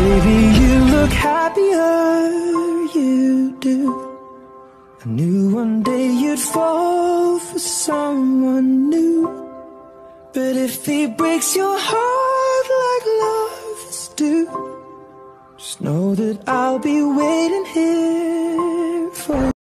Baby, you look happier, you do. I knew one day you'd fall for someone new. But if he breaks your heart like lovers do, just know that I'll be waiting here